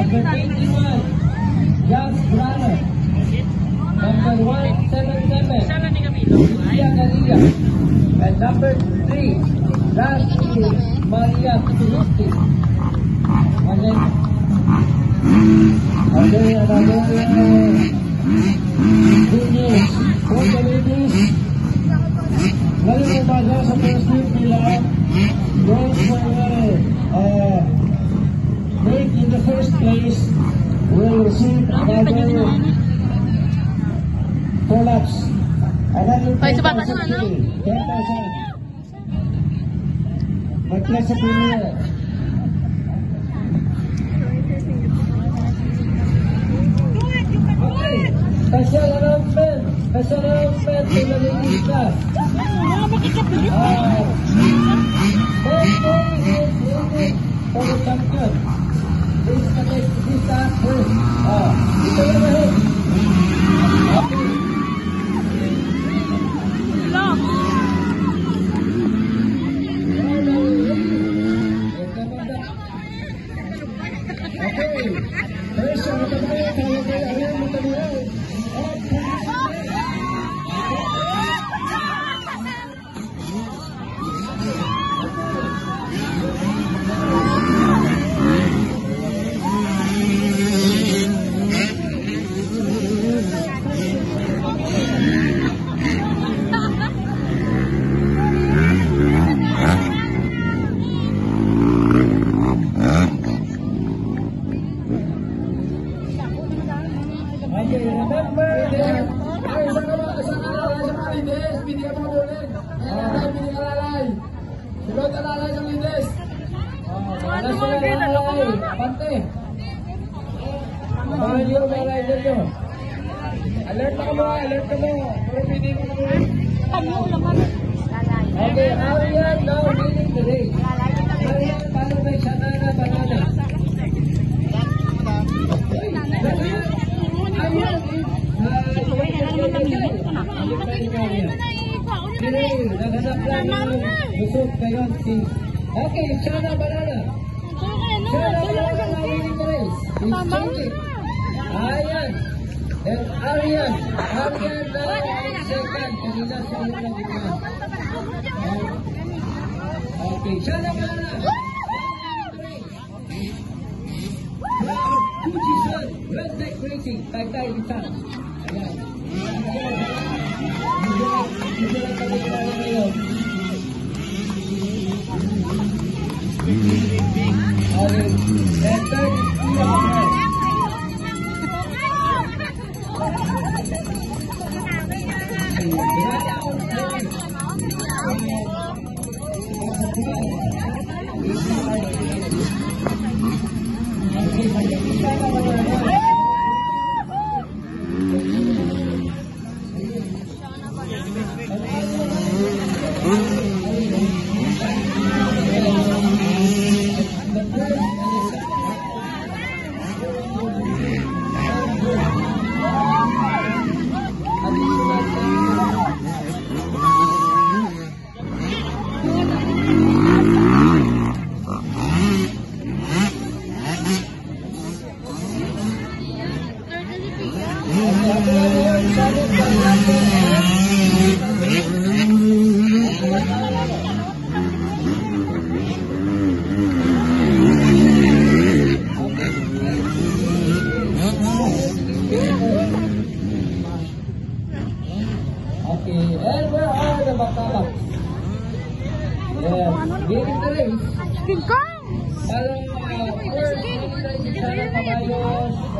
Number 81, Jazz Brother. Number 177, Lucia Garriga. And number 3, Rashi Maria Turuti. And then another good news for the ladies. Lalo mo ba sa first week nila? Those who make in the first place will receive another 4 laps. Another 10,000. Mag-class sa premier. Okay. Special announcement sa ladies na. For the champion. This is the first. Ito na rin. Okay. First, ang matagawa, kaya ayaw matagawa. Alert ka mo. Pero pwede mo na mo. Okay, Arian now leading the race. Arian, paano may banana. Okay, Shana Banana. Shana Banana now leading the race. He's changing. Ayan. And Arian now second. Kanina sa unang gitna. Okay, Shana Banana. Fujisan, Red Deck Racing, Taytay Litan. Ayan. Hindi lang kami kilala ngayon. Okay, and third, Parang first,